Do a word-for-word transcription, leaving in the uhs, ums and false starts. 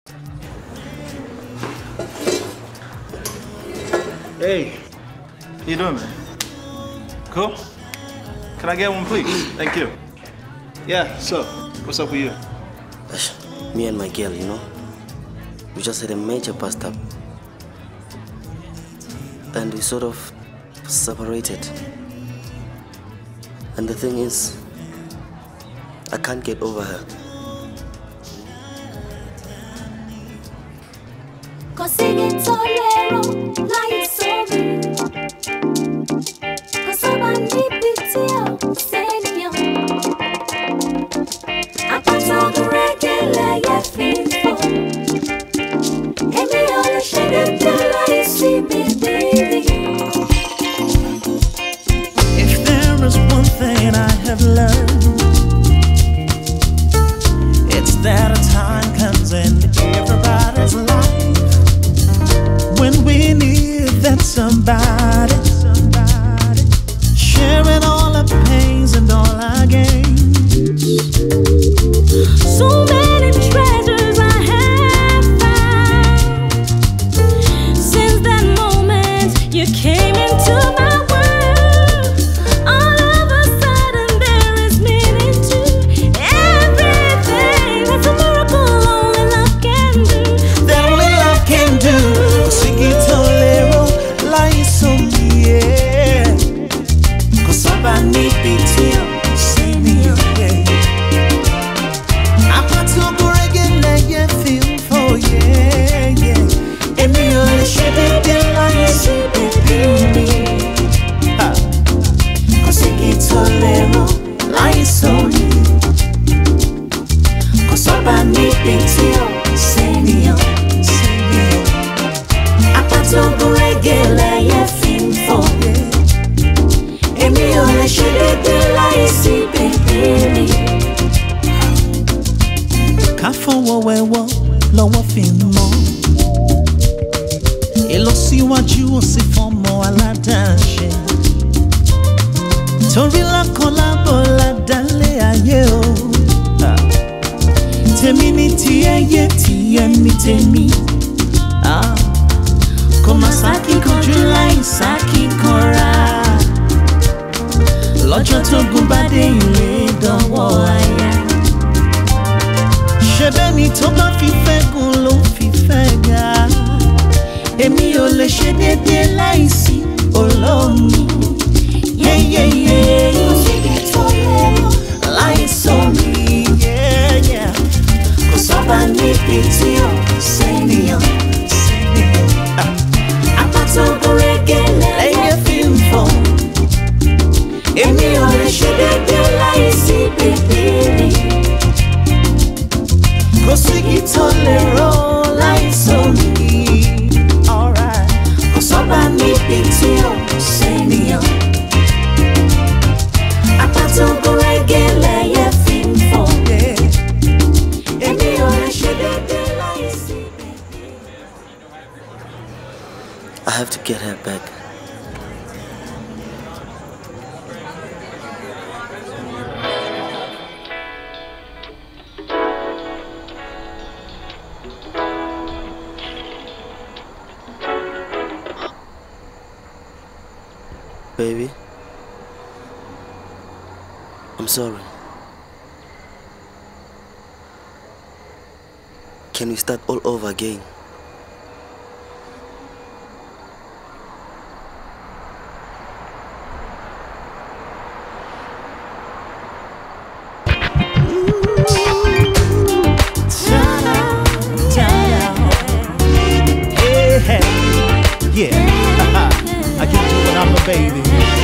Hey, how you doing, man? Cool? Can I get one, please? Thank you. Yeah, so, what's up with you? Me and my girl, you know, we just had a major bust up. And we sort of separated. And the thing is, I can't get over her. If there is one thing I have learned, it's that a time comes in everybody's life when we need that somebody, sharing all our pains and all our gains. So many treasures I have found since that moment you came into my world. All of a sudden there is meaning to everything. That's a miracle only love can do. That only love can do. Sigitolero laisomie, kosaba ni pitio senio. Lọ́wọ́ fi mọ́ ìlọsíwájú òsì fọ́mọ aládàáṣe torí lákọlábọ̀ ládàálẹ̀ ayé o tèmi ní tiẹ̀ yé tiẹ̀ ní tèmi kò má ṣàkíkanjú láì ṣàkíkanra lọ́jọ́ tó gùn bá dé ilé dánwò àyà. Ṣebẹ́ni tó bá fífẹ́ gùn ló fífẹ́ ga. Èmi ò lè ṣe déédéé láìsí olómi. Yéyéyé. Láìsómi. Kò sọ́ba níbi tí ò sẹ́niyàn. Àpáta ògúnrégé lẹ́yẹ fi ń fọ́. Èmi ò lè ṣe déédéé láìsí bèbè mi. Sigitolero láìsómi, alright. Kò sọ́ba níbi tí ò sẹ́niyàn. Àpáta ògúnrégé lẹ́yẹ fi ń fọ́. Èmi ò lè ṣe déédéé láìsí bèbè. I have to get her back. Baby, I'm sorry. Can we start all over again? Yeah, I can do it, I'm a baby.